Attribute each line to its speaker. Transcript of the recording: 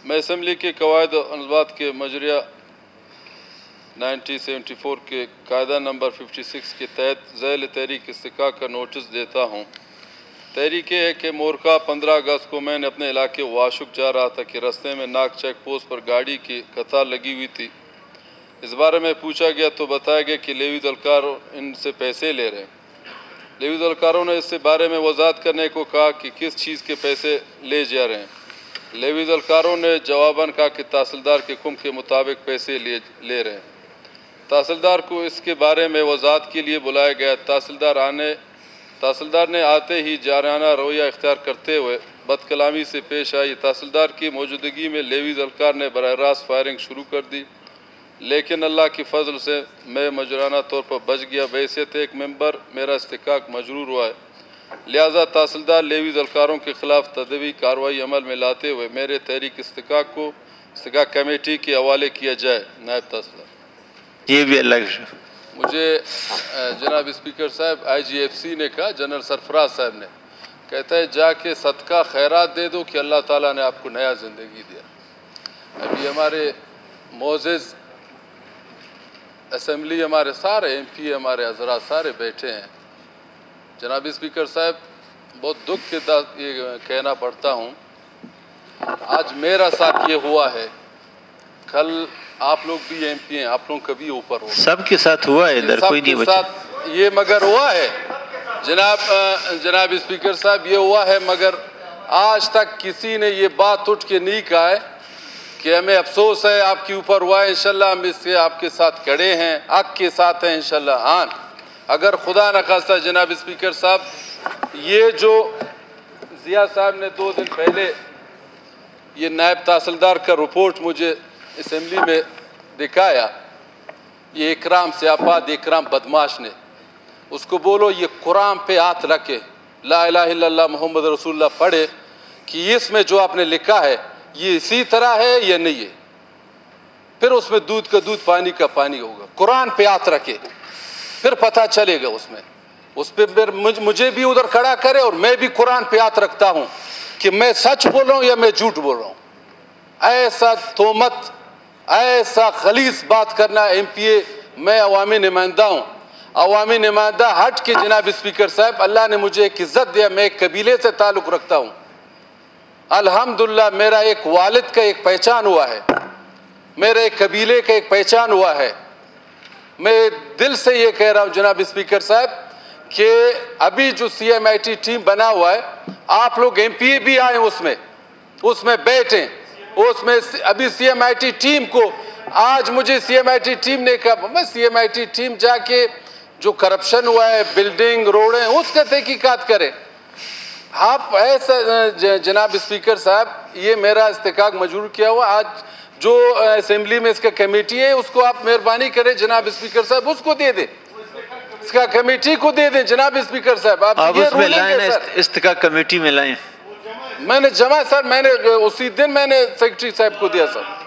Speaker 1: मैं असम्बली के कवायद और अनज़ात के मजरिया 1974 के कायदा नंबर 56 के तहत ज़ैल तहरीक इस्तिका का नोटिस देता हूँ। तहरीक है कि मोरखा 15 अगस्त को मैंने अपने इलाके वाशुक जा रहा था कि रास्ते में नाक चेक पोस्ट पर गाड़ी की कतार लगी हुई थी। इस बारे में पूछा गया तो बताया गया कि लेवी दलकार इनसे पैसे ले रहे हैं। लेवी दलकारों ने इससे बारे में वजाहत करने को कहा कि किस चीज़ के पैसे ले जा रहे हैं। लेवी दलकारों ने जवाबन कहा कि तहसीलदार के हुक्म के मुताबिक पैसे ले रहे हैं। तहसीलदार को इसके बारे में वजाहत के लिए बुलाया गया। तहसीलदार ने आते ही जाराना रवैया इख्तियार करते हुए बदकलामी से पेश आई। तहसीलदार की मौजूदगी में लेवी दलकार ने बराह रास्त फायरिंग शुरू कर दी, लेकिन अल्लाह की फजल से मैं मजराना तौर पर बच गया। वैसे एक मेंबर मेरा इस्तिकाक मजरूर हुआ है, लिहाजा तहसीलदार लेवी दलकारों के खिलाफ तदबी कार्रवाई अमल में लाते हुए मेरे तहरीक इस्तिकाक को इस्तिकाक कमेटी के हवाले किया जाए। नायब तहसीलदार।
Speaker 2: ये भी अलग
Speaker 1: मुझे जनाब स्पीकर साहब IGFC ने कहा, जनरल सरफराज साहब ने, कहता है जाके सदका खैरात दे दो कि अल्लाह ताला ने आपको नया ज़िंदगी दिया। अभी हमारे मोअज़्ज़िज़ असम्बली, हमारे सारे MP, हमारे हज़रात सारे बैठे हैं। जनाब स्पीकर साहब, बहुत दुख के साथ ये कहना पड़ता हूँ, आज मेरा साथ ये हुआ है, कल आप लोग भी MP हैं, आप लोग कभी ऊपर हो,
Speaker 2: सबके साथ हुआ है, इधर कोई नहीं बचा।
Speaker 1: ये मगर हुआ है जनाब स्पीकर साहब, ये हुआ है, मगर आज तक किसी ने ये बात उठ के नहीं कहा है कि हमें अफसोस है आपके ऊपर हुआ है। इंशाल्लाह हम इसके आपके साथ खड़े हैं, हक के साथ हैं इंशाल्लाह। हाँ, अगर खुदा न खास्ता जनाब स्पीकर साहब, ये जो जिया साहब ने 2 दिन पहले ये नायब तहसीलदार का रिपोर्ट मुझे असम्बली में दिखाया, ये इकराम से आबाद इकराम बदमाश ने, उसको बोलो ये कुरान पे हाथ रखे, ला इलाहा इल्लल्लाह मोहम्मद रसूलुल्लाह पढ़े कि इसमें जो आपने लिखा है ये इसी तरह है या नहीं है। फिर उसमें दूध का दूध पानी का पानी होगा। कुरान पे हाथ रखे, फिर पता चलेगा उस पर मुझे भी उधर खड़ा करे और मैं भी कुरान पे हाथ रखता हूँ कि मैं सच बोल रहा हूँ या मैं झूठ बोल रहा हूँ। ऐसा तोमत, ऐसा खलीस बात करना MPA, मैं अवामी नुमाइंदा हूँ, अवामी नुमाइंदा हट के जनाब स्पीकर साहब, अल्लाह ने मुझे एक इज्जत दिया, मैं एक कबीले से ताल्लुक़ रखता हूँ। अल्हम्दुलिल्लाह मेरा एक वालिद का एक पहचान हुआ है, मेरे एक कबीले का एक पहचान हुआ है। मैं दिल से ये कह रहा हूँ जनाब स्पीकर साहब कि अभी जो CMIT टीम बना हुआ है, आप लोग MPA भी आए उसमें बैठे, उसमें अभी CMIT टीम को, आज मुझे CMIT टीम ने कहा, मैं CMIT टीम जाके जो करप्शन हुआ है, बिल्डिंग रोडें, उसका तहकीकात करें। आप ऐसा जनाब स्पीकर साहब, ये मेरा इस्तिकाक मजरूर किया हुआ, आज जो असेंबली में इसका कमेटी है उसको आप मेहरबानी करें जनाब स्पीकर साहब, उसको दे दें, इसका कमेटी को दे दें जनाब स्पीकर साहब। आप ये
Speaker 2: उसमें लाएं, इस्तिकाक कमेटी में लाएं।
Speaker 1: मैंने जमा सर, मैंने उसी दिन मैंने सेक्रेटरी साहब को दिया सर।